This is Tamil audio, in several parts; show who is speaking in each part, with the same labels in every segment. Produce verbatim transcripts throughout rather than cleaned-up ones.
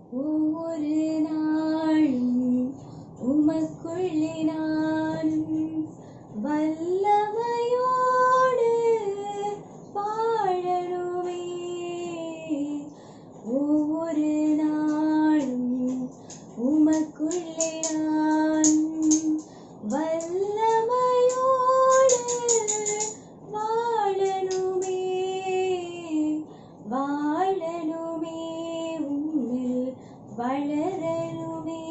Speaker 1: ஒவ்வொரு நாளும் உமக்குள்ளே நானும் வல்லமையோடு வாழணுமே. ஒவ்வொரு நாளும் உமக்குள்ளே நானும் வல்லமையோடு வாழணுமே. வாழணுமே, உம்மில் வளரணுமே.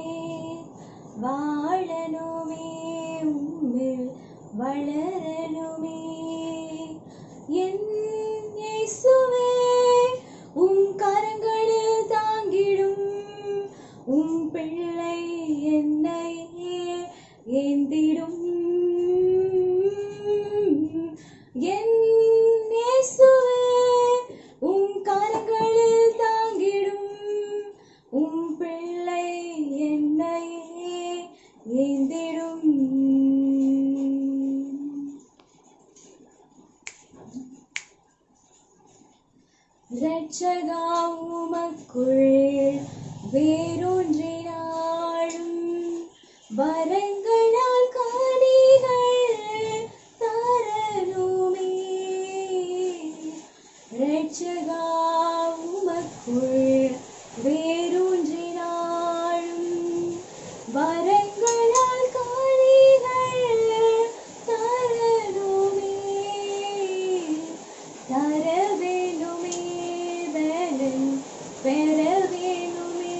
Speaker 1: வாழணுமே, உம்மில் வளரணுமே. என் இயேசுவே, உம் கரங்களில் தாங்கிடும் உம் பிள்ளை என்னை ஏந்திடும். என் இயேசுவே, உம் கரங்களில் தாங்கிடும் உம் பிள்ளை என்னை ஏந்திடும். இரட்சகா, உமக்குள் வேரூன்றினாலும் வரங்களால் கனிகள் தரணுமே. இரட்சகா, உமக்குள் வேரூன்றினாலும் வரங்களால் கனிகள் தரணுமே. தர வேணுமே, பலன் பெற வேணுமே.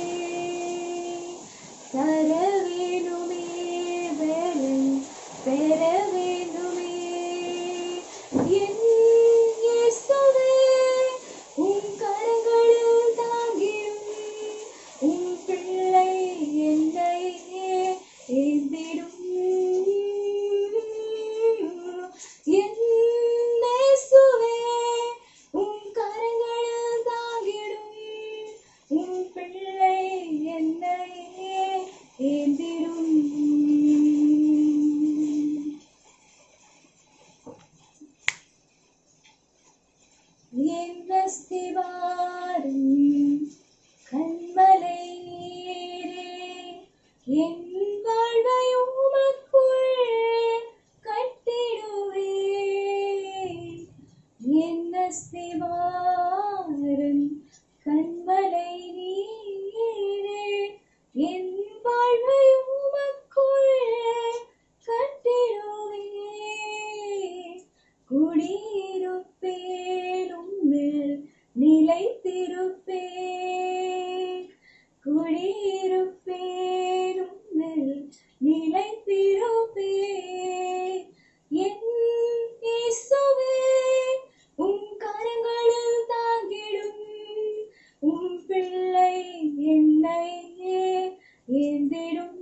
Speaker 1: தர வேணுமே, பலன் பெற வேணுமே. என் இயேசுவே, உம் கரங்களில் தாங்கிடும் உம் பிள்ளை என்னை ஏந்திடும். என் இயேசுவே, உம் கரங்களில் தாங்கிடும் உம் பிள்ளை என்னை ஏந்திடும். என் அஸ்திவாரம் கன்மலை நீரே, என் வாழ்வை உமக்குள் கட்டிடுவேன். என் அஸ்திவாரம் கன்மலை நீரே, என் வாழ்வை உமக்குள் கட்டிடுவேன். குடியிருப்பேன், உம்மில் நிலைத்திருப்பேன். குடியிருப்பேன், உம்மில் நிலைத்திருப்பேன். என் இயேசுவே, உம் கரங்களில் தாங்கிடும் உம் பிள்ளை என்னை ஏந்திடும்.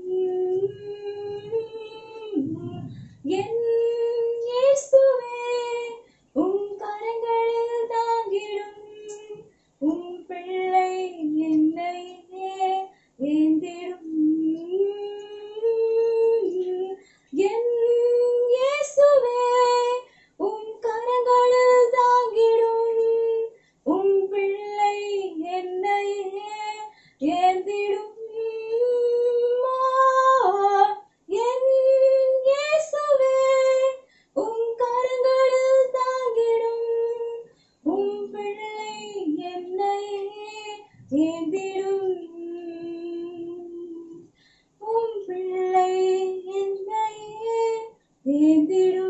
Speaker 1: என் இயேசுவே, உம் கரங்களில் தாங்கிடும் உம் பிள்ளை என்னை ஏந்திடும். என் இயேசுவே, உம் கரங்களில் தாங்கிடும் உம் பிள்ளை என்னை ஏந்திடும். என் இயேசுவே, உம் கரங்களில் தாங்கிடும் உம் பிள்ளை என்னை ஏந்திடும். உம் பிள்ளை என்னை ஏந்திடும்.